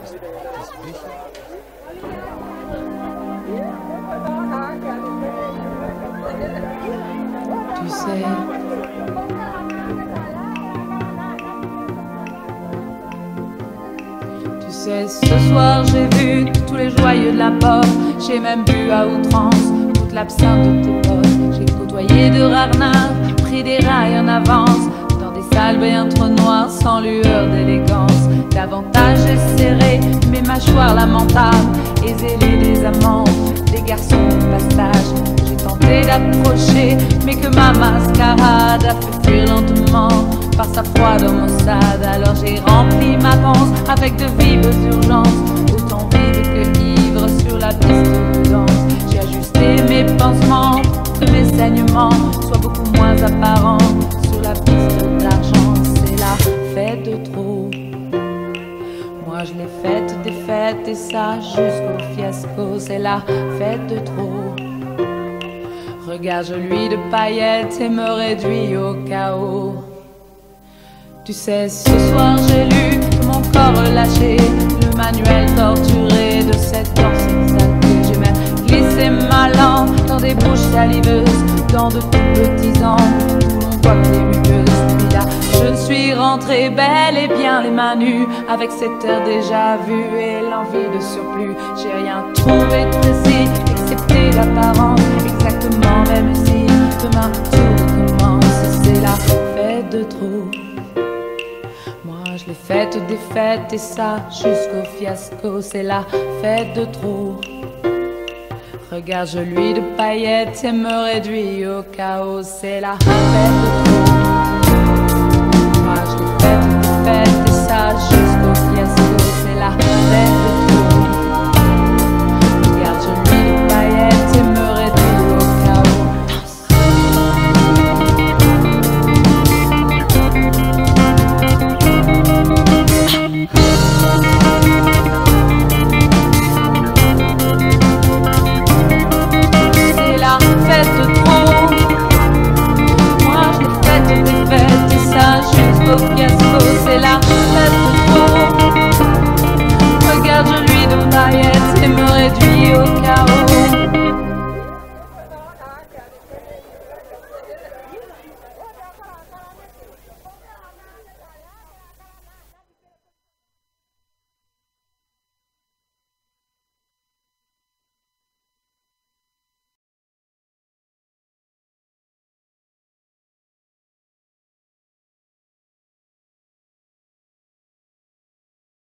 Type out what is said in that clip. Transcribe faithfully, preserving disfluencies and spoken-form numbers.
Tu sais, tu sais, ce soir j'ai vu tous les joyeux de la pop. J'ai même bu à outrance toute l'absinthe de tes potes. J'ai côtoyé de rares naves, pris des rails en avance, dans des salles bien trop noires, sans lueur d'élégance. Davantage j'ai serré mes mâchoires lamentables et zélé des amants, des garçons de passage. J'ai tenté d'approcher, mais que ma mascarade a fait fuir lentement par sa froide maussade. Alors j'ai rempli ma panse avec de vives urgences, autant vives que ivres sur la piste de danse. J'ai ajusté mes pansements, que mes saignements soient beaucoup moins apparents sur la piste d'argent. C'est la fête de trop. Moi je l'ai faite des fêtes et ça jusqu'au fiasco. C'est la fête de trop. Regarde, je lui de paillettes et me réduis au chaos. Tu sais, ce soir j'ai lu mon corps relâché, le manuel torturé de cette danse exaltée. J'ai même glissé ma langue dans des bouches saliveuses, dans de tout petits angles où l'on voit que les muqueuses. Puis là, je suis rentrée bel et bien les mains nues, avec cette heure déjà vue et l'envie de surplus. J'ai rien trouvé de précis, excepté l'apparence, exactement même si demain tout recommence. C'est la fête de trop. Moi je l'ai faite des fêtes et ça jusqu'au fiasco. C'est la fête de trop. Regarde, je lui de paillettes et me réduis au chaos. C'est la fête de trop. Moi je l'ai faite des fêtes et ça jusqu'au